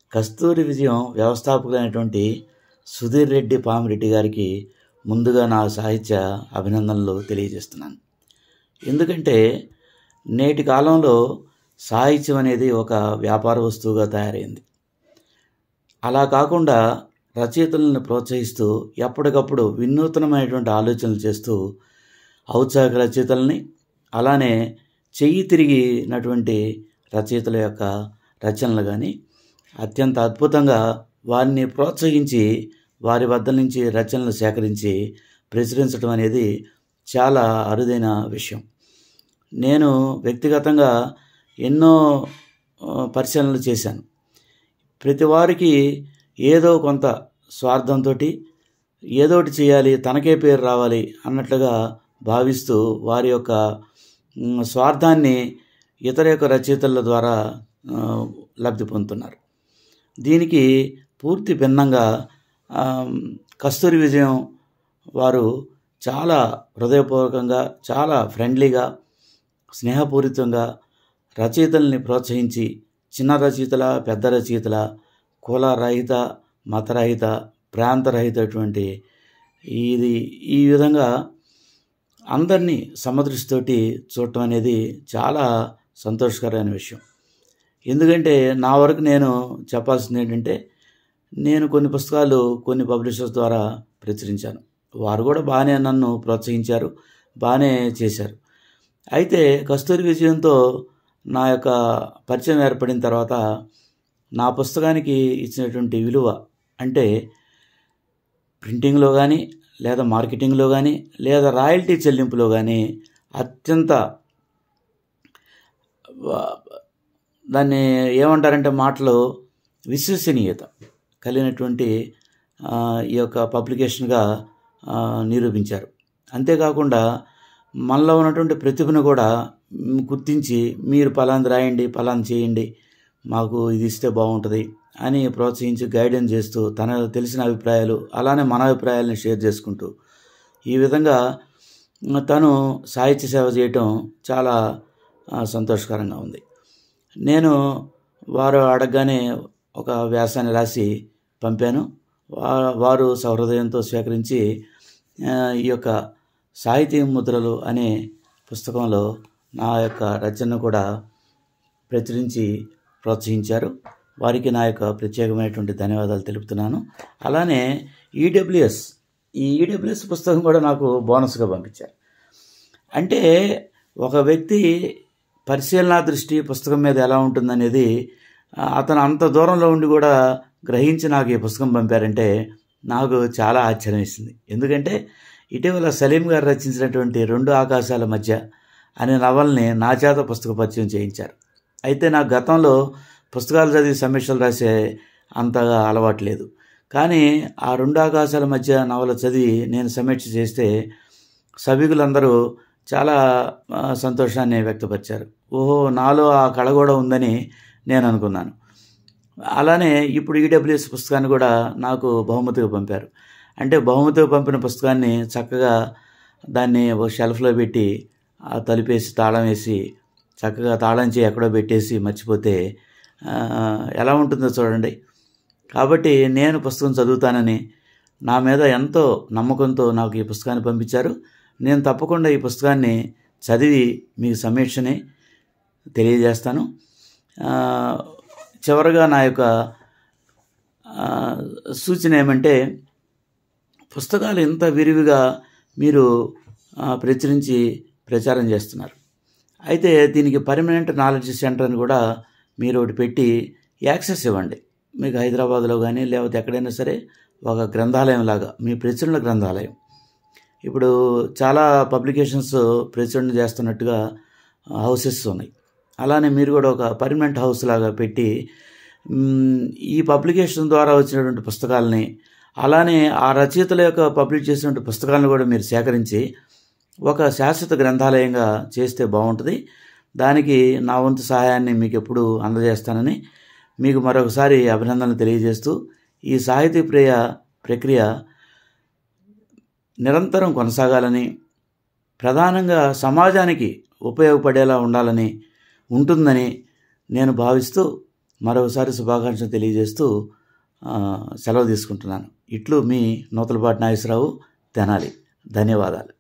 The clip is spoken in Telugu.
కస్తూరి విజయం వ్యవస్థాపకులైనటువంటి సుధీర్ రెడ్డి పామిరెడ్డి గారికి ముందుగా నా సాహిత్య అభినందనలు తెలియజేస్తున్నాను. ఎందుకంటే నేటి కాలంలో సాహిత్యం అనేది ఒక వ్యాపార వస్తువుగా తయారైంది. అలా కాకుండా రచయితలను ప్రోత్సహిస్తూ ఎప్పటికప్పుడు వినూత్నమైనటువంటి ఆలోచనలు చేస్తూ ఔత్సాహిక రచయితలని, అలానే చెయ్యి తిరిగినటువంటి రచయితల యొక్క రచనలు కానీ అత్యంత అద్భుతంగా వారిని ప్రోత్సహించి వారి వద్ద నుంచి రచనలు సేకరించి ప్రచురించడం అనేది చాలా అరుదైన విషయం. నేను వ్యక్తిగతంగా ఎన్నో పరిశీలనలు చేశాను. ప్రతి వారికి ఏదో కొంత స్వార్థంతో ఏదోటి చేయాలి, తనకే పేరు రావాలి అన్నట్లుగా భావిస్తూ వారి యొక్క స్వార్థాన్ని ఇతర యొక్క రచయితల ద్వారా లబ్ధి పొందుతున్నారు. దీనికి పూర్తి భిన్నంగా కస్తూరి విజయం వారు చాలా హృదయపూర్వకంగా, చాలా ఫ్రెండ్లీగా, స్నేహపూరితంగా రచయితల్ని ప్రోత్సహించి చిన్న రచయితల, పెద్ద రచయితల, కులరహిత, మతరహిత, ప్రాంతరహితటువంటి ఈ విధంగా అందరినీ సమదృష్టితోటి చూడటం అనేది చాలా సంతోషకరమైన విషయం. ఎందుకంటే నా వరకు నేను చెప్పాల్సింది ఏంటంటే, నేను కొన్ని పుస్తకాలు కొన్ని పబ్లిషర్స్ ద్వారా ప్రచురించాను. వారు కూడా బాగానే నన్ను ప్రోత్సహించారు, బాగానే చేశారు. అయితే కస్తూరి విజయంతో నా యొక్క పరిచయం ఏర్పడిన తర్వాత నా పుస్తకానికి ఇచ్చినటువంటి విలువ అంటే ప్రింటింగ్లో కానీ, లేదా మార్కెటింగ్లో కానీ, లేదా రాయల్టీ చెల్లింపులో కానీ అత్యంత దాన్ని ఏమంటారంటే మాటలో విశ్వసనీయత కలిగినటువంటి ఈ యొక్క పబ్లికేషన్గా నిరూపించారు. అంతేకాకుండా మనలో ఉన్నటువంటి ప్రతిభను కూడా గుర్తించి మీరు పలాంది రాయండి, పలాంది చేయండి, మాకు ఇది ఇస్తే బాగుంటుంది అని ప్రోత్సహించి గైడెన్స్ చేస్తూ తన తెలిసిన అభిప్రాయాలు, అలానే మన అభిప్రాయాలను షేర్ చేసుకుంటూ ఈ విధంగా తను సాహిత్య సేవ చేయటం చాలా సంతోషకరంగా ఉంది. నేను వారు అడగగానే ఒక వ్యాసాన్ని రాసి పంపాను. వారు సహృదయంతో స్వీకరించి ఈ యొక్క సాహితీ ముద్రలు అనే పుస్తకంలో నా యొక్క రచనను కూడా ప్రచురించి ప్రోత్సహించారు. వారికి నా యొక్క ప్రత్యేకమైనటువంటి ధన్యవాదాలు తెలుపుతున్నాను. అలానే ఈడబ్ల్యూఎస్ పుస్తకం కూడా నాకు బోనస్గా పంపించారు. అంటే ఒక వ్యక్తి పరిశీలనా దృష్టి పుస్తకం మీద ఎలా ఉంటుందనేది అతను అంత దూరంలో ఉండి కూడా గ్రహించి నాకు ఈ పుస్తకం పంపారంటే నాకు చాలా ఆశ్చర్యం వేసింది. ఎందుకంటే ఇటీవల సలీం గారు రచించినటువంటి 2 ఆకాశాల మధ్య అనే నవల్ని నా చేత పుస్తక పరిచయం చేయించారు. అయితే నాకు గతంలో పుస్తకాలు చదివి సమీక్షలు రాసే అంతగా అలవాటు లేదు. కానీ ఆ 2 ఆకాశాల మధ్య నవల చదివి నేను సమీక్ష చేస్తే సభికులందరూ చాలా సంతోషాన్ని వ్యక్తపరిచారు. ఓహో, నాలో ఆ కళ కూడా ఉందని నేను అనుకున్నాను. అలానే ఇప్పుడు ఈడబ్ల్యూఎస్ పుస్తకాన్ని కూడా నాకు బహుమతిగా పంపారు. అంటే బహుమతిగా పంపిన పుస్తకాన్ని చక్కగా దాన్ని ఒక షెల్ఫ్లో పెట్టి తలుపేసి తాళం వేసి చక్కగా తాళం చేయి ఎక్కడో పెట్టేసి మర్చిపోతే ఎలా ఉంటుందో చూడండి. కాబట్టి నేను పుస్తకం చదువుతానని నా మీద ఎంతో నమ్మకంతో నాకు ఈ పుస్తకాన్ని పంపించారు. నేను తప్పకుండా ఈ పుస్తకాన్ని చదివి మీకు సమీక్షని తెలియజేస్తాను. చివరగా నా యొక్క సూచన ఏమంటే, పుస్తకాలు ఇంత విరివిగా మీరు ప్రచురించి ప్రచారం చేస్తున్నారు. అయితే దీనికి పర్మనెంట్ నాలెడ్జ్ సెంటర్ అని కూడా మీరు ఒకటి పెట్టి యాక్సెస్ ఇవ్వండి. మీకు హైదరాబాద్లో కానీ లేకపోతే ఎక్కడైనా సరే ఒక గ్రంథాలయం లాగా, మీ ప్రచురణ గ్రంథాలయం. ఇప్పుడు చాలా పబ్లికేషన్స్ ప్రచురణ చేస్తున్నట్టుగా హౌసెస్ ఉన్నాయి. అలానే మీరు కూడా ఒక పర్మనెంట్ హౌస్ లాగా పెట్టి ఈ పబ్లికేషన్ ద్వారా వచ్చినటువంటి పుస్తకాలని, అలానే ఆ రచయితల యొక్క పబ్లిష్ చేసినటువంటి పుస్తకాలను కూడా మీరు సేకరించి ఒక శాశ్వత గ్రంథాలయంగా చేస్తే బాగుంటుంది. దానికి నా వంతు సహాయాన్ని మీకు ఎప్పుడు అందజేస్తానని మీకు మరొకసారి అభినందనలు తెలియజేస్తూ, ఈ సాహితీ ప్రక్రియ నిరంతరం కొనసాగాలని, ప్రధానంగా సమాజానికి ఉపయోగపడేలా ఉండాలని ఉంటుందని నేను భావిస్తూ మరొకసారి శుభాకాంక్షలు తెలియజేస్తూ సెలవు తీసుకుంటున్నాను. ఇట్లు మీ నూతలపాటి నాగేశ్వరరావు, తెనాలి. ధన్యవాదాలు.